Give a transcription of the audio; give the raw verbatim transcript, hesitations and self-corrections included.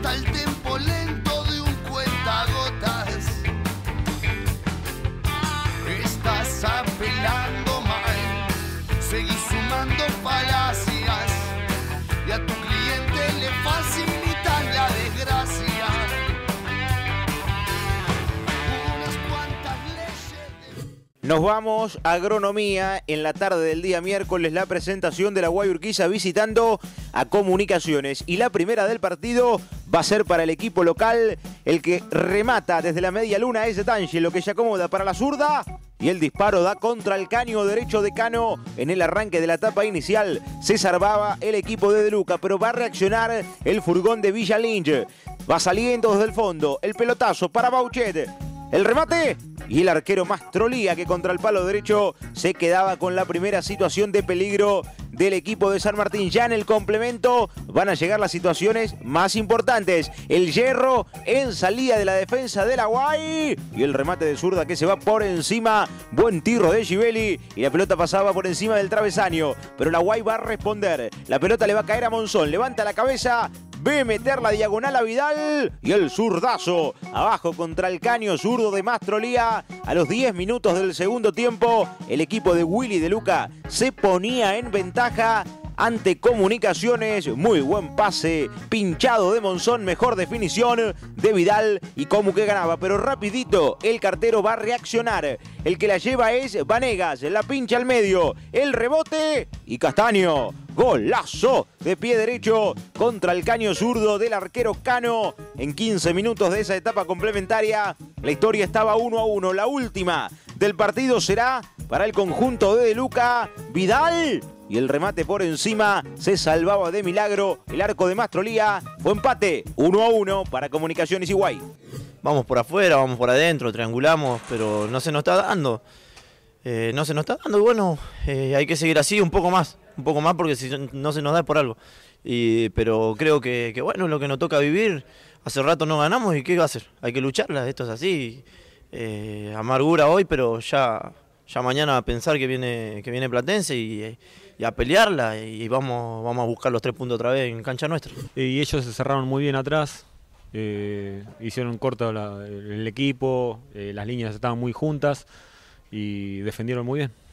hasta el tempo lento de un cuentagotas. Estás apelando mal, seguís sumando falacias y a tu cliente le facilitas la desgracia. Nos vamos a Agronomía en la tarde del día miércoles, la presentación de la Guay Urquiza visitando a Comunicaciones. Y la primera del partido va a ser para el equipo local, el que remata desde la media luna es D'Angelo, que se acomoda para la zurda. Y el disparo da contra el caño derecho de Cano en el arranque de la etapa inicial. Se salvaba el equipo de De Luca, pero va a reaccionar el furgón de Villa Lynch. Va saliendo desde el fondo, el pelotazo para Bauchet. El remate y el arquero Mastrolía, que contra el palo derecho se quedaba con la primera situación de peligro del equipo de San Martín. Ya en el complemento van a llegar las situaciones más importantes. El hierro en salida de la defensa de la Guay y el remate de zurda que se va por encima. Buen tiro de Givelli y la pelota pasaba por encima del travesaño. Pero la Guay va a responder. La pelota le va a caer a Monzón. Levanta la cabeza. Ve meter la diagonal a Vidal y el zurdazo abajo contra el caño zurdo de Mastrolía. A los diez minutos del segundo tiempo, el equipo de Willy De Luca se ponía en ventaja ante Comunicaciones. Muy buen pase, pinchado de Monzón, mejor definición de Vidal y como que ganaba. Pero rapidito, el cartero va a reaccionar. El que la lleva es Vanegas, la pincha al medio, el rebote y Castaño. Golazo de pie derecho contra el caño zurdo del arquero Cano. En quince minutos de esa etapa complementaria, la historia estaba uno a uno. La última del partido será para el conjunto de De Luca. Vidal y el remate por encima se salvaba de milagro. El arco de Mastrolía fue empate uno a uno para Comunicaciones y Guay. Vamos por afuera, vamos por adentro, triangulamos, pero no se nos está dando. Eh, no se nos está dando y bueno, eh, hay que seguir así un poco más. Un poco más porque si no se nos da es por algo. Y, pero creo que, que bueno, es lo que nos toca vivir. Hace rato no ganamos y ¿qué va a hacer? Hay que lucharla, esto es así. Eh, amargura hoy, pero ya, ya mañana a pensar que viene, que viene Platense y, y a pelearla y vamos, vamos a buscar los tres puntos otra vez en cancha nuestra. Y ellos se cerraron muy bien atrás, eh, hicieron corto la, el equipo, eh, las líneas estaban muy juntas y defendieron muy bien.